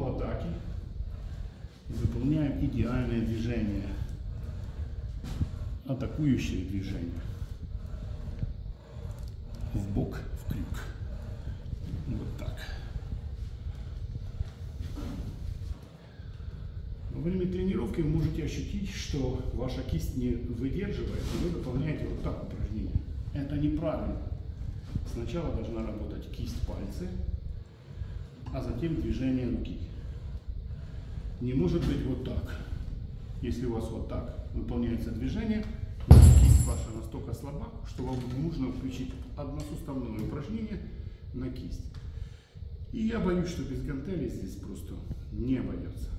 полуатаки. Выполняем идеальное движение. Атакующее движение. В бок, в крюк. Вот так. Во время тренировки вы можете ощутить, что ваша кисть не выдерживает, и вы выполняете вот так упражнение. Это неправильно. Сначала должна работать кисть, пальцы, а затем движение руки. Не может быть вот так. Если у вас вот так выполняется движение, кисть ваша настолько слаба, что вам нужно включить односуставное упражнение на кисть. И я боюсь, что без гантелей здесь просто не обойдется.